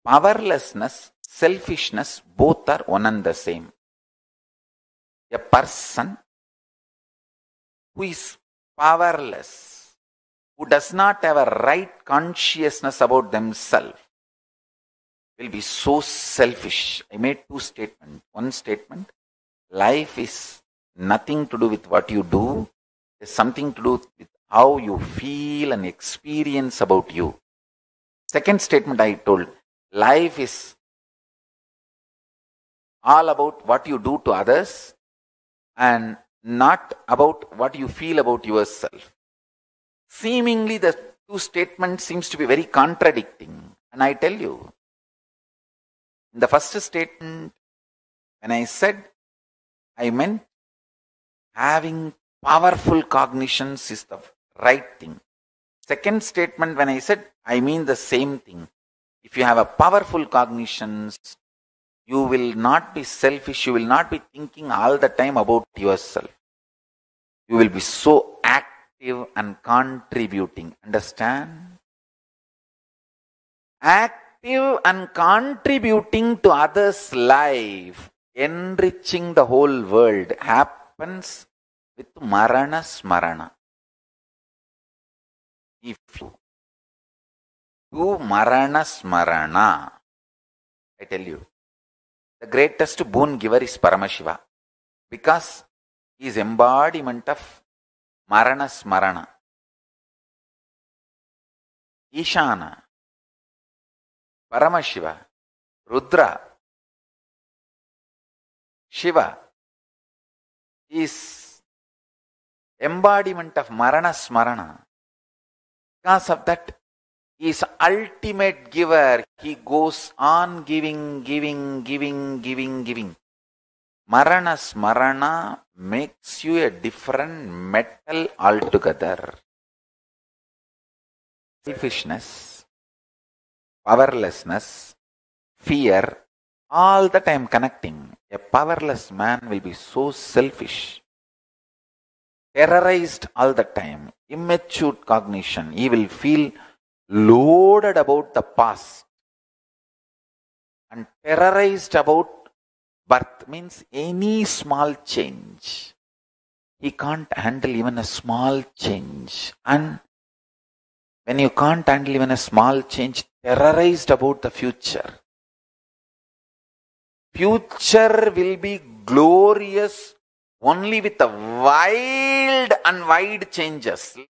Powerlessness, selfishness, both are one and the same. A person who is powerless, who does not have a right consciousness about themselves, will be so selfish. I made two statements. One statement, life is nothing to do with what you do. It's something to do with how you feel and experience about you. Second statement I told, life is all about what you do to others and not about what you feel about yourself. Seemingly the two statements seems to be very contradicting. And I tell you, in the first statement, when I said, I meant having powerful cognitions is the right thing. Second statement, when I said, I mean the same thing. If you have a powerful cognitions, you will not be selfish. You will not be thinking all the time about yourself. You will be so active and contributing. Understand? Active and contributing to others' life, enriching the whole world, happens with Marana Smarana. If you do Marana Smarana, I tell you, the greatest boon giver is Paramashiva, because he is embodiment of Marana Smarana. Ishana, Paramashiva, Rudra, Shiva is embodiment of Marana Smarana. Because of that, he is ultimate giver. He goes on giving. Marana Smarana makes you a different metal altogether. Selfishness, powerlessness, fear, all the time connecting. A powerless man will be so selfish, terrorized all the time, immature cognition. He will feel loaded about the past and terrorized about birth. Means any small change. He can't handle even a small change. And when you can't handle even a small change, terrorized about the future. Future will be glorious only with the wild and wide changes.